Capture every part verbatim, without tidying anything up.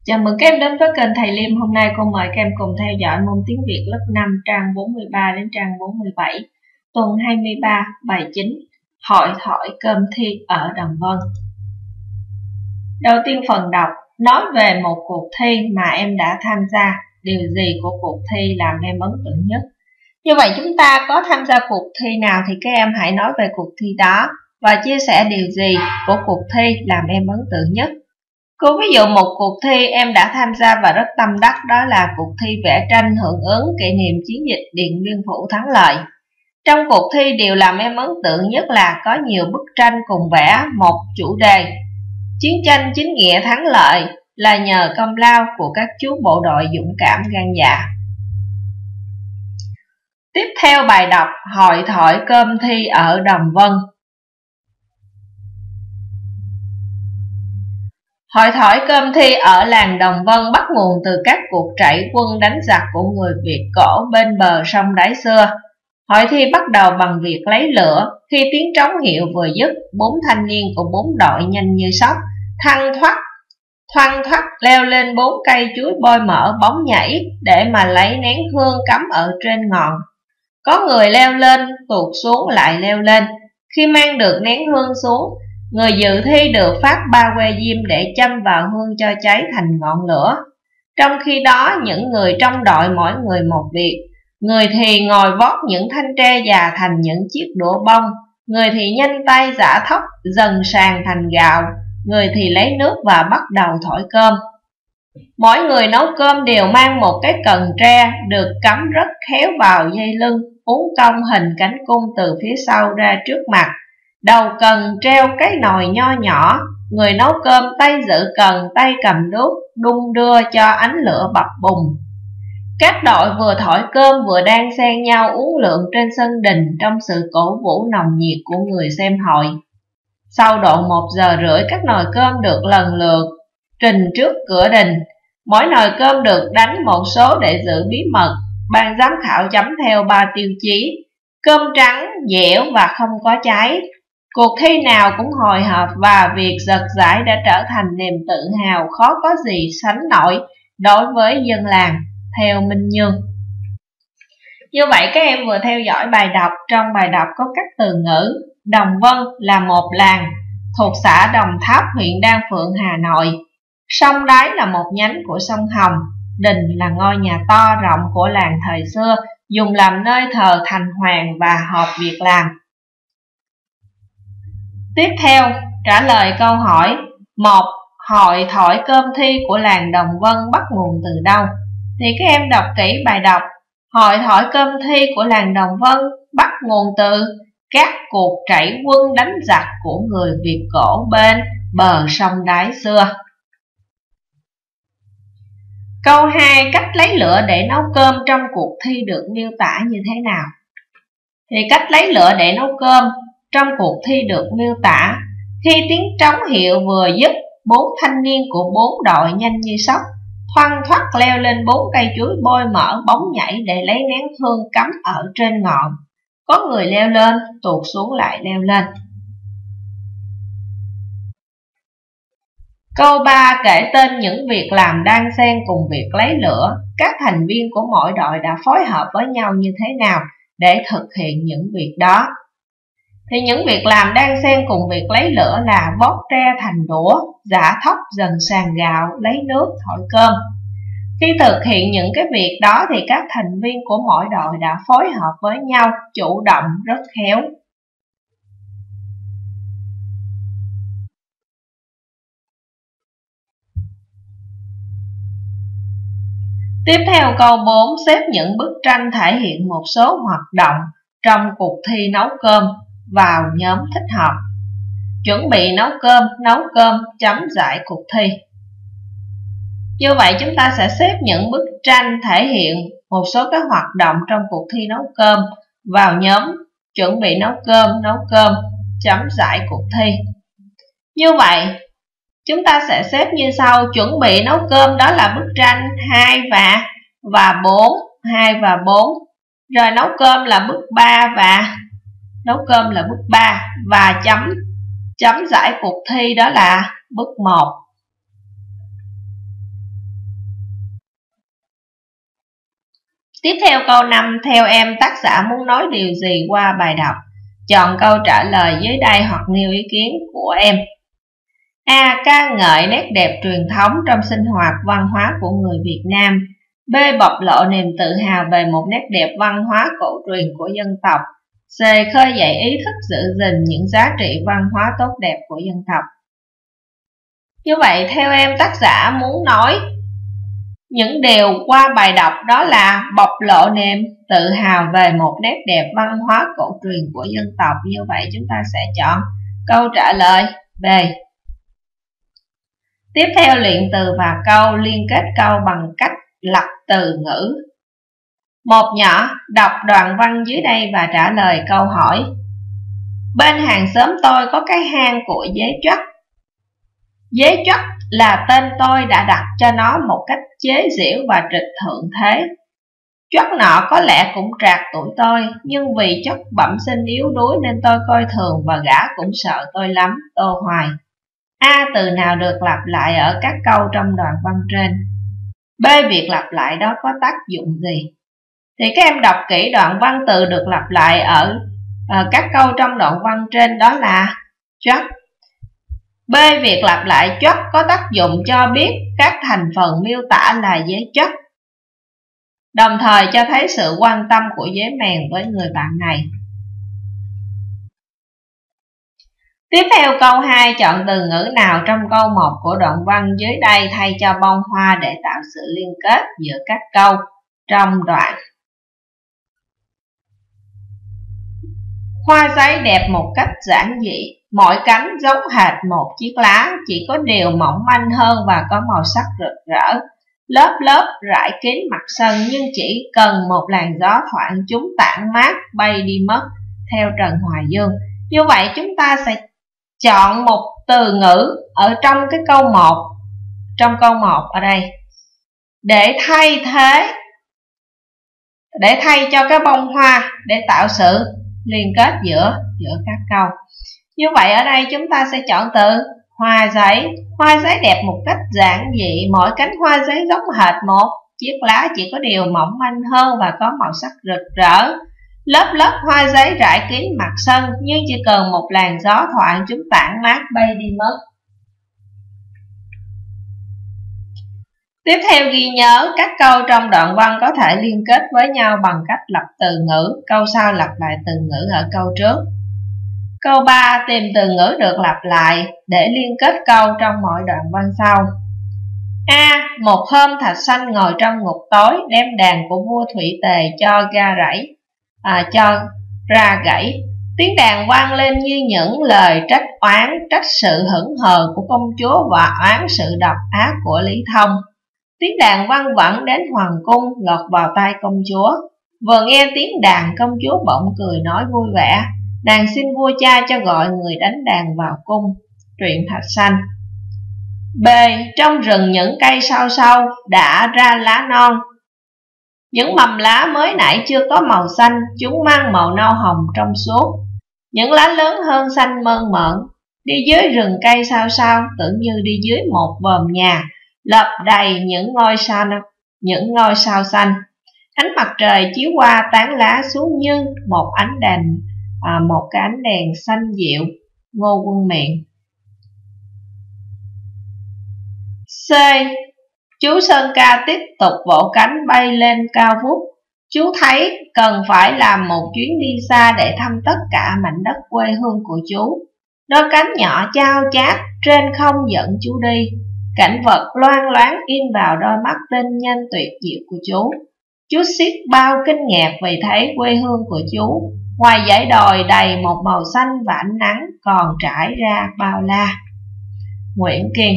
Chào mừng các em đến với kênh Thầy Liêm. Hôm nay cô mời các em cùng theo dõi môn tiếng Việt lớp năm trang bốn mươi ba đến trang bốn mươi bảy, tuần hai mươi ba, bài chín, Hội thổi cơm thi ở Đồng Vân. Đầu tiên phần đọc, nói về một cuộc thi mà em đã tham gia, điều gì của cuộc thi làm em ấn tượng nhất? Như vậy chúng ta có tham gia cuộc thi nào thì các em hãy nói về cuộc thi đó và chia sẻ điều gì của cuộc thi làm em ấn tượng nhất. Cô ví dụ một cuộc thi em đã tham gia và rất tâm đắc, đó là cuộc thi vẽ tranh hưởng ứng kỷ niệm chiến dịch Điện Biên Phủ thắng lợi. Trong cuộc thi, điều làm em ấn tượng nhất là có nhiều bức tranh cùng vẽ một chủ đề chiến tranh chính nghĩa thắng lợi là nhờ công lao của các chú bộ đội dũng cảm gan dạ. Tiếp theo bài đọc Hội thổi cơm thi ở Đồng Vân. Hội thổi cơm thi ở làng Đồng Vân bắt nguồn từ các cuộc trảy quân đánh giặc của người Việt cổ bên bờ sông Đáy xưa. Hội thi bắt đầu bằng việc lấy lửa. Khi tiếng trống hiệu vừa dứt, bốn thanh niên của bốn đội nhanh như sóc, thăng thoát, thoăn thoắt leo lên bốn cây chuối bôi mỡ bóng nhảy để mà lấy nén hương cắm ở trên ngọn. Có người leo lên, tuột xuống lại leo lên. Khi mang được nén hương xuống, người dự thi được phát ba que diêm để châm vào hương cho cháy thành ngọn lửa. Trong khi đó, những người trong đội mỗi người một việc. Người thì ngồi vót những thanh tre già thành những chiếc đũa bông. Người thì nhanh tay giã thóc dần sàn thành gạo. Người thì lấy nước và bắt đầu thổi cơm. Mỗi người nấu cơm đều mang một cái cần tre được cắm rất khéo vào dây lưng, uốn cong hình cánh cung từ phía sau ra trước mặt. Đầu cần treo cái nồi nho nhỏ, người nấu cơm tay giữ cần, tay cầm đuốc, đung đưa cho ánh lửa bập bùng. Các đội vừa thổi cơm vừa đang xen nhau uốn lượn trên sân đình trong sự cổ vũ nồng nhiệt của người xem hội. Sau độ một giờ rưỡi, các nồi cơm được lần lượt trình trước cửa đình. Mỗi nồi cơm được đánh một số để giữ bí mật. Ban giám khảo chấm theo ba tiêu chí: cơm trắng, dẻo và không có cháy. Cuộc thi nào cũng hồi hộp và việc giật giải đã trở thành niềm tự hào khó có gì sánh nổi đối với dân làng, theo Minh Nhương. Như vậy các em vừa theo dõi bài đọc. Trong bài đọc có các từ ngữ. Đồng Vân là một làng thuộc xã Đồng Tháp, huyện Đan Phượng, Hà Nội. Sông Đáy là một nhánh của sông Hồng. Đình là ngôi nhà to rộng của làng thời xưa, dùng làm nơi thờ thành hoàng và họp việc làm. Tiếp theo, trả lời câu hỏi một. Hội thổi cơm thi của làng Đồng Vân bắt nguồn từ đâu? Thì các em đọc kỹ bài đọc. Hội thổi cơm thi của làng Đồng Vân bắt nguồn từ các cuộc trảy quân đánh giặc của người Việt cổ bên bờ sông Đáy xưa. Câu hai. Cách lấy lửa để nấu cơm trong cuộc thi được miêu tả như thế nào? Thì cách lấy lửa để nấu cơm trong cuộc thi được miêu tả: khi tiếng trống hiệu vừa dứt, bốn thanh niên của bốn đội nhanh như sóc, thoăn thoắt leo lên bốn cây chuối bôi mỡ bóng nhảy để lấy nén hương cắm ở trên ngọn. Có người leo lên, tuột xuống lại leo lên. Câu ba. Kể tên những việc làm đan xen cùng việc lấy lửa. Các thành viên của mỗi đội đã phối hợp với nhau như thế nào để thực hiện những việc đó? Thì những việc làm đan xen cùng việc lấy lửa là vót tre thành đũa, giã thóc dần sàn gạo, lấy nước, thổi cơm. Khi thực hiện những cái việc đó thì các thành viên của mỗi đội đã phối hợp với nhau, chủ động, rất khéo. Tiếp theo câu bốn. Xếp những bức tranh thể hiện một số hoạt động trong cuộc thi nấu cơm vào nhóm thích hợp. Chuẩn bị nấu cơm, nấu cơm, chấm giải cuộc thi. Như vậy chúng ta sẽ xếp những bức tranh thể hiện một số các hoạt động trong cuộc thi nấu cơm vào nhóm chuẩn bị nấu cơm, nấu cơm, chấm giải cuộc thi. Như vậy chúng ta sẽ xếp như sau. Chuẩn bị nấu cơm đó là bức tranh hai và và bốn, hai và bốn. Rồi nấu cơm là bức ba và nấu cơm là bức ba và chấm chấm giải cuộc thi đó là bức một. Tiếp theo câu năm, theo em tác giả muốn nói điều gì qua bài đọc? Chọn câu trả lời dưới đây hoặc nêu ý kiến của em. A. Ca ngợi nét đẹp truyền thống trong sinh hoạt văn hóa của người Việt Nam. B. Bộc lộ niềm tự hào về một nét đẹp văn hóa cổ truyền của dân tộc. C. Khơi dậy ý thức giữ gìn những giá trị văn hóa tốt đẹp của dân tộc. Như vậy, theo em tác giả muốn nói những điều qua bài đọc đó là bộc lộ niềm tự hào về một nét đẹp văn hóa cổ truyền của dân tộc. Như vậy chúng ta sẽ chọn câu trả lời B. Tiếp theo, luyện từ và câu, liên kết câu bằng cách lập từ ngữ. Một nhỏ, đọc đoạn văn dưới đây và trả lời câu hỏi. Bên hàng xóm tôi có cái hang của dế Trắc. Dế Trắc là tên tôi đã đặt cho nó một cách chế giễu và trịch thượng thế. Trắc nọ có lẽ cũng trạc tuổi tôi, nhưng vì chất bẩm sinh yếu đuối nên tôi coi thường và gã cũng sợ tôi lắm. Tô Hoài. A. Từ nào được lặp lại ở các câu trong đoạn văn trên? B. Việc lặp lại đó có tác dụng gì? Thì các em đọc kỹ đoạn văn từ được lặp lại ở uh, các câu trong đoạn văn trên đó là Trắc. B. Việc lặp lại Trắc có tác dụng cho biết các thành phần miêu tả là dế Trắc, đồng thời cho thấy sự quan tâm của dế mèn với người bạn này. Tiếp theo câu hai, chọn từ ngữ nào trong câu một của đoạn văn dưới đây thay cho bông hoa để tạo sự liên kết giữa các câu trong đoạn. Hoa giấy đẹp một cách giản dị, mỗi cánh giống hệt một chiếc lá, chỉ có điều mỏng manh hơn và có màu sắc rực rỡ. Lớp lớp rải kín mặt sân, nhưng chỉ cần một làn gió thoảng chúng tản mát bay đi mất. Theo Trần Hoài Dương. Như vậy chúng ta sẽ chọn một từ ngữ ở trong cái câu một, trong câu một ở đây để thay thế, để thay cho cái bông hoa để tạo sự liên kết giữa giữa các câu. Như vậy ở đây chúng ta sẽ chọn từ hoa giấy. Hoa giấy đẹp một cách giản dị, mỗi cánh hoa giấy giống hệt một chiếc lá, chỉ có điều mỏng manh hơn và có màu sắc rực rỡ. Lớp lớp hoa giấy rải kín mặt sân, nhưng chỉ cần một làn gió thoảng chúng tản mát bay đi mất. Tiếp theo, ghi nhớ các câu trong đoạn văn có thể liên kết với nhau bằng cách lập từ ngữ. Câu sau lặp lại từ ngữ ở câu trước. Câu ba, tìm từ ngữ được lặp lại để liên kết câu trong mỗi đoạn văn sau. A. Một hôm Thạch Sanh ngồi trong ngục tối, đem đàn của vua Thủy Tề cho ra rẫy, à, cho ra gãy. Tiếng đàn vang lên như những lời trách oán, trách sự hững hờ của công chúa và oán sự độc ác của Lý Thông. Tiếng đàn vang vẳng đến hoàng cung, lọt vào tai công chúa. Vừa nghe tiếng đàn, công chúa bỗng cười nói vui vẻ. Nàng xin vua cha cho gọi người đánh đàn vào cung. Truyện Thạch Sanh. B. Trong rừng những cây sau sau đã ra lá non. Những mầm lá mới nãy chưa có màu xanh, chúng mang màu nâu hồng trong suốt. Những lá lớn hơn xanh mơn mởn. Đi dưới rừng cây sao sao, tưởng như đi dưới một vòm nhà, lợp đầy những ngôi sao, những ngôi sao xanh. Ánh mặt trời chiếu qua tán lá xuống như một ánh đèn, à, một cái ánh đèn xanh dịu. Ngô Quân Miện. C. Chú Sơn Ca tiếp tục vỗ cánh bay lên cao vút. Chú thấy cần phải làm một chuyến đi xa để thăm tất cả mảnh đất quê hương của chú. Đôi cánh nhỏ chao chát trên không dẫn chú đi. Cảnh vật loang loáng in vào đôi mắt tinh nhanh tuyệt diệu của chú. Chú xiết bao kinh ngạc vì thấy quê hương của chú ngoài dãy đồi đầy một màu xanh và ánh nắng còn trải ra bao la. Nguyễn Kiên.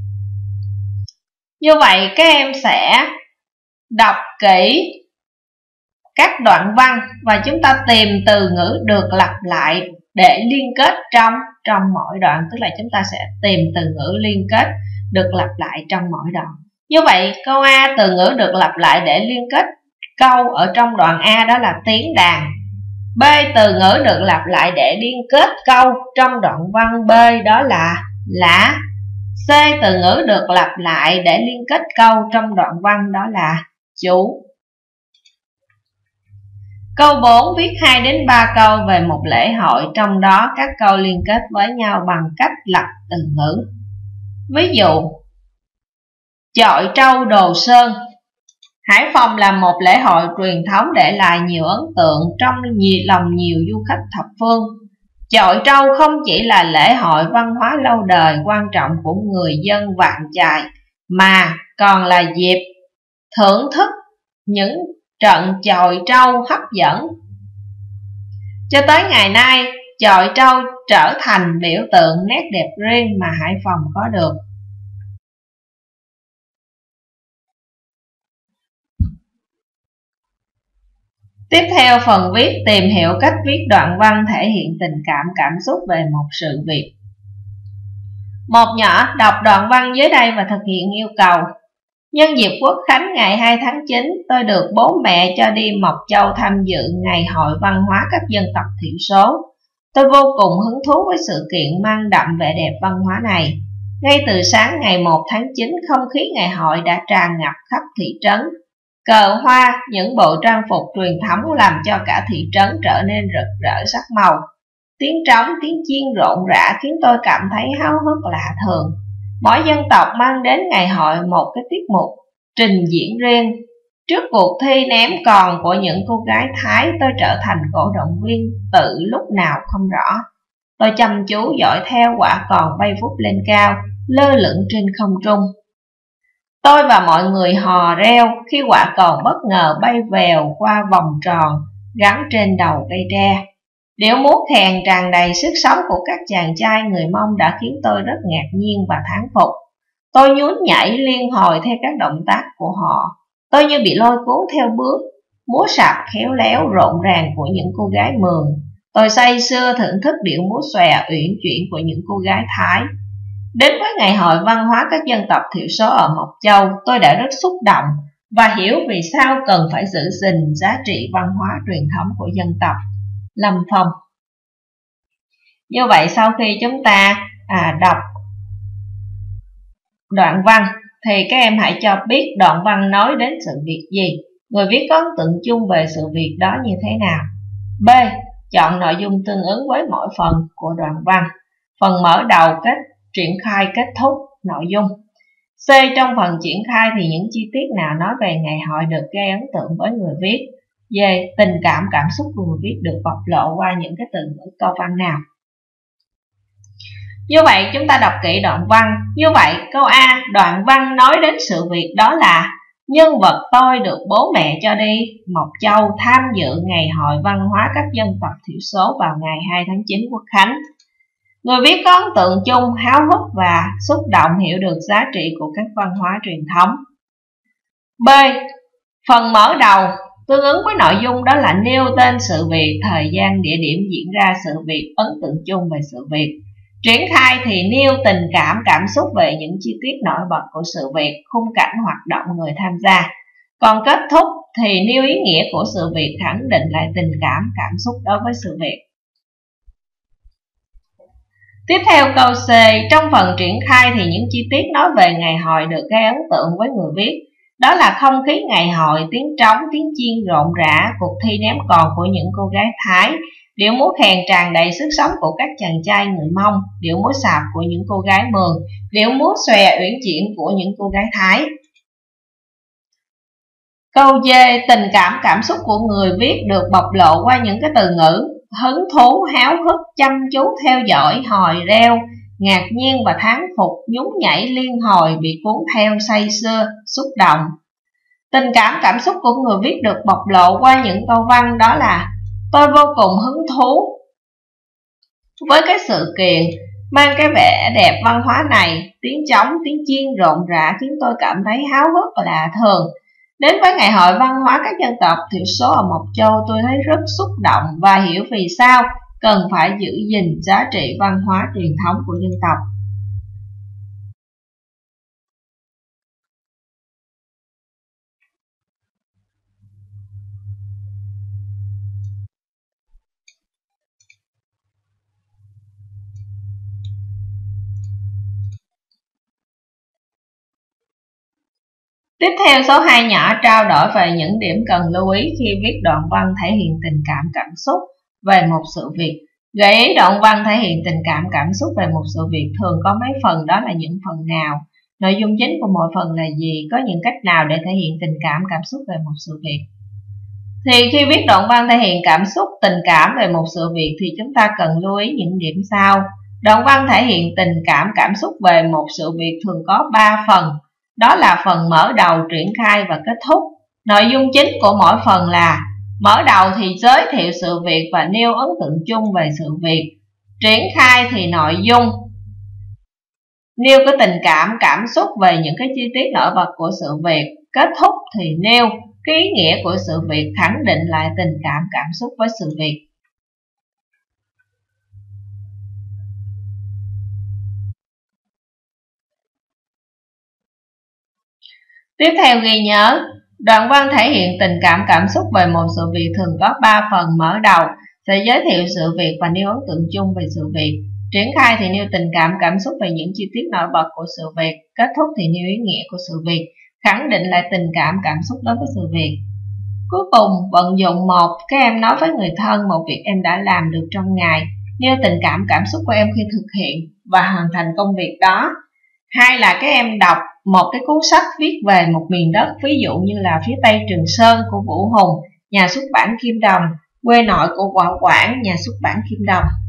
Như vậy các em sẽ đọc kỹ các đoạn văn và chúng ta tìm từ ngữ được lặp lại để liên kết trong trong mỗi đoạn, tức là chúng ta sẽ tìm từ ngữ liên kết được lặp lại trong mỗi đoạn. Như vậy câu A, từ ngữ được lặp lại để liên kết câu ở trong đoạn A đó là tiếng đàn. B, từ ngữ được lặp lại để liên kết câu trong đoạn văn B đó là lá. C, từ ngữ được lặp lại để liên kết câu trong đoạn văn đó là chú. Câu bốn, viết hai đến ba câu về một lễ hội, trong đó các câu liên kết với nhau bằng cách lặp từ ngữ. Ví dụ, chọi trâu Đồ Sơn. Hải Phòng là một lễ hội truyền thống để lại nhiều ấn tượng trong nhiều, lòng nhiều du khách thập phương. Chọi trâu không chỉ là lễ hội văn hóa lâu đời quan trọng của người dân Vạn Chài, mà còn là dịp thưởng thức những trận chọi trâu hấp dẫn. Cho tới ngày nay, chọi trâu trở thành biểu tượng nét đẹp riêng mà Hải Phòng có được. Tiếp theo phần viết, tìm hiểu cách viết đoạn văn thể hiện tình cảm cảm xúc về một sự việc. Một nhỏ đọc đoạn văn dưới đây và thực hiện yêu cầu. Nhân dịp Quốc khánh ngày hai tháng chín, tôi được bố mẹ cho đi Mộc Châu tham dự Ngày hội văn hóa các dân tộc thiểu số. Tôi vô cùng hứng thú với sự kiện mang đậm vẻ đẹp văn hóa này. Ngay từ sáng ngày một tháng chín, không khí ngày hội đã tràn ngập khắp thị trấn. Cờ hoa, những bộ trang phục truyền thống làm cho cả thị trấn trở nên rực rỡ sắc màu. Tiếng trống, tiếng chiên rộn rã khiến tôi cảm thấy háo hức lạ thường. Mỗi dân tộc mang đến ngày hội một cái tiết mục trình diễn riêng. Trước cuộc thi ném còn của những cô gái Thái, tôi trở thành cổ động viên tự lúc nào không rõ. Tôi chăm chú dõi theo quả còn bay vút lên cao, lơ lửng trên không trung. Tôi và mọi người hò reo khi quả còn bất ngờ bay vèo qua vòng tròn gắn trên đầu cây tre. Điệu múa kèn tràn đầy sức sống của các chàng trai người Mông đã khiến tôi rất ngạc nhiên và thán phục. Tôi nhún nhảy liên hồi theo các động tác của họ. Tôi như bị lôi cuốn theo bước múa sạp khéo léo rộn ràng của những cô gái Mường. Tôi say sưa thưởng thức điệu múa xòe uyển chuyển của những cô gái Thái. Đến với Ngày hội văn hóa các dân tộc thiểu số ở Mộc Châu, tôi đã rất xúc động và hiểu vì sao cần phải giữ gìn giá trị văn hóa truyền thống của dân tộc. Lâm Phong. Như vậy sau khi chúng ta à, đọc đoạn văn thì các em hãy cho biết đoạn văn nói đến sự việc gì, người viết có ấn tượng chung về sự việc đó như thế nào. B. Chọn nội dung tương ứng với mỗi phần của đoạn văn. Phần mở đầu kết triển khai kết thúc nội dung. C. Trong phần triển khai thì những chi tiết nào nói về ngày hội được gây ấn tượng với người viết. D. Tình cảm cảm xúc của người viết được bộc lộ qua những cái từ ngữ câu văn nào. Như vậy chúng ta đọc kỹ đoạn văn. Như vậy câu A, đoạn văn nói đến sự việc đó là nhân vật tôi được bố mẹ cho đi Mộc Châu tham dự Ngày hội văn hóa các dân tộc thiểu số vào ngày hai tháng chín Quốc khánh. Người viết có ấn tượng chung, háo hức và xúc động hiểu được giá trị của các văn hóa truyền thống. B. Phần mở đầu tương ứng với nội dung đó là nêu tên sự việc, thời gian, địa điểm diễn ra sự việc, ấn tượng chung về sự việc. Triển khai thì nêu tình cảm, cảm xúc về những chi tiết nổi bật của sự việc, khung cảnh, hoạt động, người tham gia. Còn kết thúc thì nêu ý nghĩa của sự việc, khẳng định lại tình cảm, cảm xúc đối với sự việc. Tiếp theo câu C, trong phần triển khai thì những chi tiết nói về ngày hội được gây ấn tượng với người viết. Đó là không khí ngày hội, tiếng trống, tiếng chiên rộn rã, cuộc thi ném còn của những cô gái Thái, điệu múa kèn tràn đầy sức sống của các chàng trai người Mông, điệu múa sạp của những cô gái Mường, điệu múa xòe uyển chuyển của những cô gái Thái. Câu D, tình cảm cảm xúc của người viết được bộc lộ qua những cái từ ngữ hứng thú, háo hức, chăm chú theo dõi, hồi reo, ngạc nhiên và thán phục, nhún nhảy liên hồi, bị cuốn theo, say sưa, xúc động. Tình cảm cảm xúc của người viết được bộc lộ qua những câu văn đó là tôi vô cùng hứng thú với cái sự kiện mang cái vẻ đẹp văn hóa này, tiếng trống, tiếng chiên rộn rã khiến tôi cảm thấy háo hức và lạ thường. Đến với Ngày hội văn hóa các dân tộc thiểu số ở Mộc Châu, tôi thấy rất xúc động và hiểu vì sao cần phải giữ gìn giá trị văn hóa truyền thống của dân tộc. Tiếp theo số hai nhỏ trao đổi về những điểm cần lưu ý khi viết đoạn văn thể hiện tình cảm cảm xúc về một sự việc. Gợi ý đoạn văn thể hiện tình cảm cảm xúc về một sự việc thường có mấy phần, đó là những phần nào, nội dung chính của mỗi phần là gì, có những cách nào để thể hiện tình cảm cảm xúc về một sự việc. Thì khi viết đoạn văn thể hiện cảm xúc tình cảm về một sự việc thì chúng ta cần lưu ý những điểm sau. Đoạn văn thể hiện tình cảm cảm xúc về một sự việc thường có ba phần, đó là phần mở đầu, triển khai và kết thúc. Nội dung chính của mỗi phần là: mở đầu thì giới thiệu sự việc và nêu ấn tượng chung về sự việc. Triển khai thì nội dung nêu cái tình cảm cảm xúc về những cái chi tiết nổi bật của sự việc. Kết thúc thì nêu cái ý nghĩa của sự việc, khẳng định lại tình cảm cảm xúc với sự việc. Tiếp theo ghi nhớ, đoạn văn thể hiện tình cảm cảm xúc về một sự việc thường có ba phần. Mở đầu sẽ giới thiệu sự việc và nêu ấn tượng chung về sự việc. Triển khai thì nêu tình cảm cảm xúc về những chi tiết nổi bật của sự việc. Kết thúc thì nêu ý nghĩa của sự việc, khẳng định lại tình cảm cảm xúc đối với sự việc. Cuối cùng, vận dụng một, các em nói với người thân một việc em đã làm được trong ngày, nêu tình cảm cảm xúc của em khi thực hiện và hoàn thành công việc đó. Hai là các em đọc một cái cuốn sách viết về một miền đất, ví dụ như là Phía Tây Trường Sơn của Vũ Hùng, nhà xuất bản Kim Đồng, Quê Nội của Quảng Quảng, nhà xuất bản Kim Đồng.